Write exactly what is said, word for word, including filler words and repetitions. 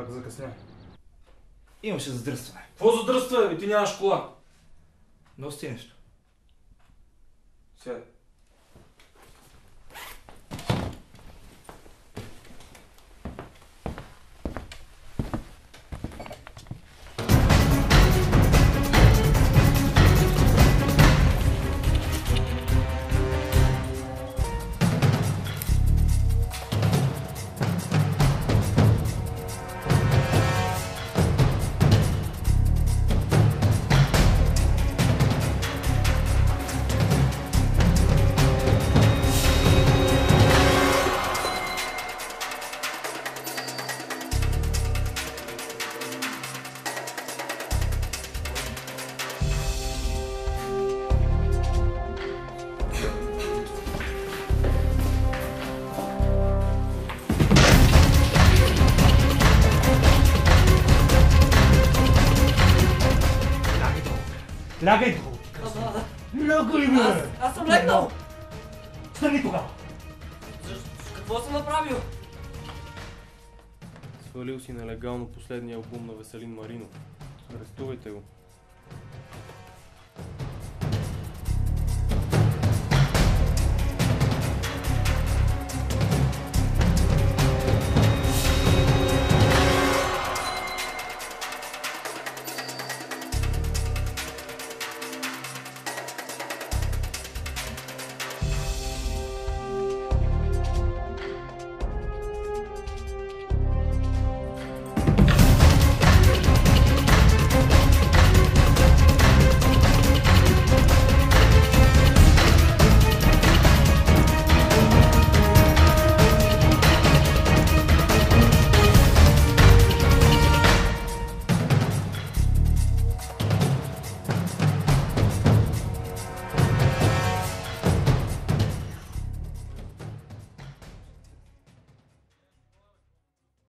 Пак закъсня. Имаше задръстване. Какво задръства? И ти нямаш кола. Носи нещо. Сядай. Лягай долу! Лягай, бе! Аз, аз съм легнал! Стани тогава! Какво съм направил? Свалил си нелегално последния албум на Веселин Маринов. Арестувайте го.